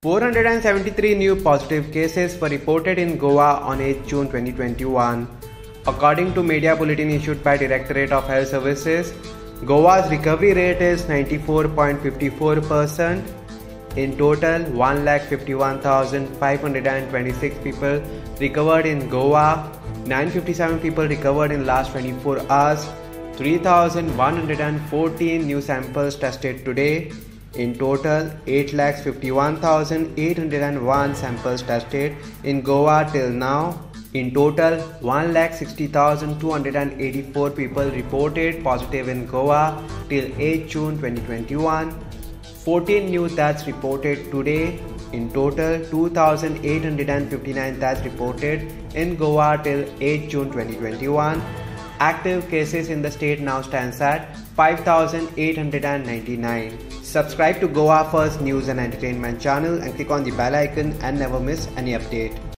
473 new positive cases were reported in Goa on 8 June 2021. According to media bulletin issued by Directorate of Health Services, Goa's recovery rate is 94.54%. In total, 1,51,526 people recovered in Goa, 957 people recovered in last 24 hours, 3,114 new samples tested today. In total, 8,51,801 samples tested in Goa till now. In total, 1,60,284 people reported positive in Goa till 8 June 2021. 14 new deaths reported today. In total, 2,859 deaths reported in Goa till 8 June 2021. Active cases in the state now stands at 5,899. Subscribe to Goa First News and Entertainment channel and click on the bell icon and never miss any update.